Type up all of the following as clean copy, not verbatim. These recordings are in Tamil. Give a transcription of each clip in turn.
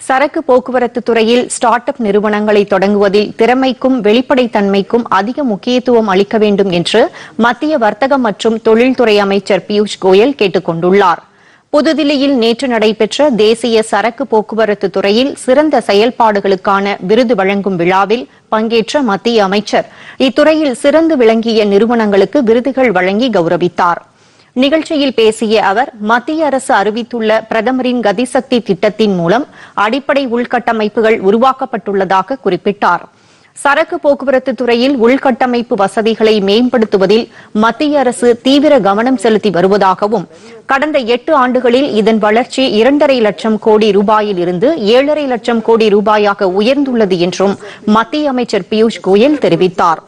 சரக்கு போக்குவரத்து துறையில் ஸ்டார்ட் அப் நிறுவனங்களை தொடங்குவதில் திறமைக்கும் வெளிப்படைத்தன்மைக்கும் அதிக முக்கியத்துவம் அளிக்க வேண்டும் என்று மத்திய வர்த்தக மற்றும் தொழில்துறை அமைச்சர் பியூஷ் கோயல் கேட்டுக் கொண்டுள்ளார். புதுதில்லியில் நேற்று நடைபெற்ற தேசிய சரக்கு போக்குவரத்து துறையில் சிறந்த செயல்பாடுகளுக்கான விருது வழங்கும் விழாவில் பங்கேற்ற மத்திய அமைச்சர் இத்துறையில் சிறந்து விளங்கிய நிறுவனங்களுக்கு விருதுகள் வழங்கி கௌரவித்தார். நிகழ்ச்சியில் பேசிய அவர் மத்திய அரசு அறிவித்துள்ள பிரதமரின் கதிசக்தி திட்டத்தின் மூலம் அடிப்படை உள்கட்டமைப்புகள் உருவாக்கப்பட்டுள்ளதாக குறிப்பிட்டார். சரக்கு போக்குவரத்து துறையில் உள்கட்டமைப்பு வசதிகளை மேம்படுத்துவதில் மத்திய அரசு தீவிர கவனம் செலுத்தி வருவதாகவும் கடந்த 8 ஆண்டுகளில் இதன் வளர்ச்சி 2.5 லட்சம் கோடி ரூபாயில் இருந்து 7.5 லட்சம் கோடி ரூபாயாக உயர்ந்துள்ளது என்றும் மத்திய அமைச்சர் பியூஷ் கோயல் தெரிவித்தார்.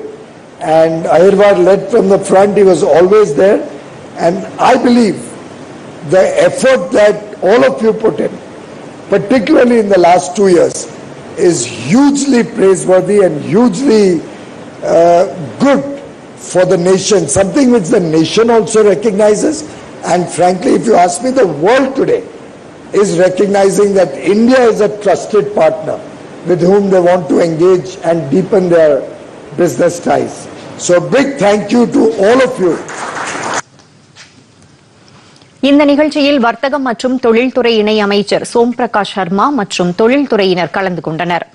And I believe the effort that all of you put in, particularly in the last 2 years, is hugely praiseworthy and hugely good for the nation, something which the nation also recognizes. And frankly, if you ask me, the world today is recognizing that India is a trusted partner with whom they want to engage and deepen their business ties. So a big thank you to all of you. இந்த நிகழ்ச்சியில் வர்த்தகம் மற்றும் தொழில்துறை இணை அமைச்சர் சோம் பிரகாஷ் சர்மா மற்றும் தொழில்துறையினர் கலந்து கொண்டனர்.